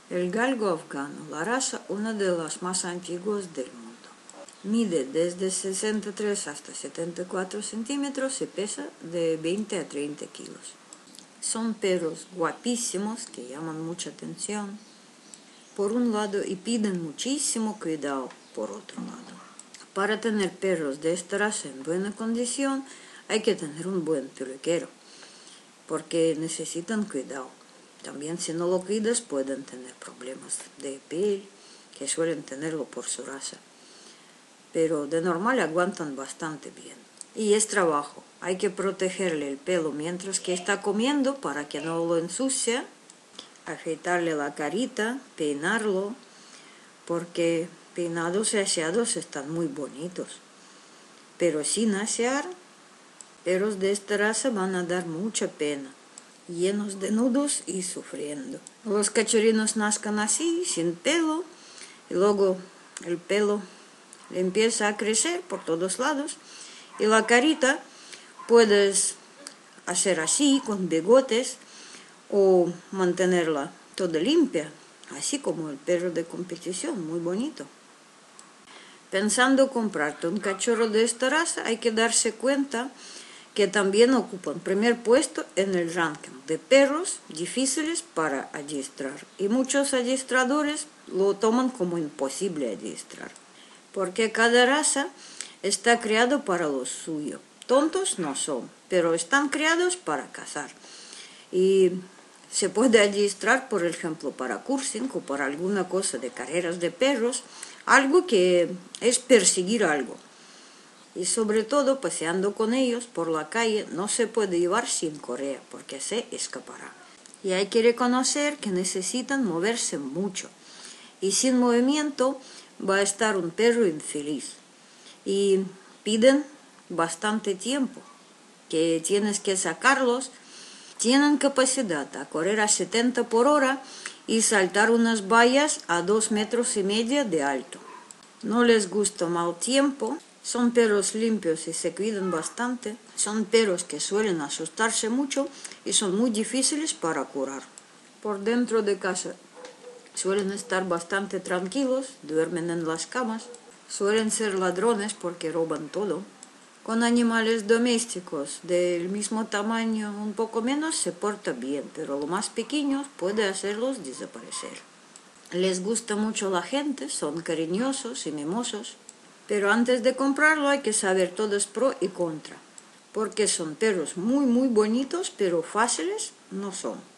El galgo afgano, la raza una de las más antiguas del mundo. Mide desde 63 hasta 74 centímetros y pesa de 20 a 30 kilos. Son perros guapísimos que llaman mucha atención por un lado y piden muchísimo cuidado por otro lado. Para tener perros de esta raza en buena condición hay que tener un buen peluquero porque necesitan cuidado. También si no lo cuidas pueden tener problemas de piel que suelen tenerlo por su raza. Pero de normal aguantan bastante bien. Y es trabajo. Hay que protegerle el pelo mientras que está comiendo para que no lo ensucie. Afeitarle la carita, peinarlo, porque peinados y aseados están muy bonitos. Pero sin asear, perros de esta raza van a dar mucha pena, llenos de nudos y sufriendo. Los cachorrinos nazcan así, sin pelo, y luego el pelo le empieza a crecer por todos lados, y la carita puedes hacer así, con bigotes, o mantenerla toda limpia, así como el perro de competición, muy bonito. Pensando comprarte un cachorro de esta raza, hay que darse cuenta que también ocupan primer puesto en el ranking de perros difíciles para adiestrar. Y muchos adiestradores lo toman como imposible adiestrar, porque cada raza está creado para lo suyo. Tontos no son, pero están creados para cazar. Y se puede adiestrar, por ejemplo, para coursing o para alguna cosa de carreras de perros, algo que es perseguir algo. Y sobre todo, paseando con ellos por la calle, no se puede llevar sin correa, porque se escapará. Y hay que reconocer que necesitan moverse mucho. Y sin movimiento va a estar un perro infeliz. Y piden bastante tiempo, que tienes que sacarlos. Tienen capacidad a correr a 70 por hora y saltar unas vallas a 2,5 metros de alto. No les gusta mal tiempo, son perros limpios y se cuidan bastante, son perros que suelen asustarse mucho y son muy difíciles para curar. Por dentro de casa suelen estar bastante tranquilos, duermen en las camas, suelen ser ladrones porque roban todo. Con animales domésticos del mismo tamaño, un poco menos, se porta bien, pero los más pequeños puede hacerlos desaparecer. Les gusta mucho la gente, son cariñosos y mimosos, pero antes de comprarlo hay que saber todos pro y contra, porque son perros muy bonitos, pero fáciles no son.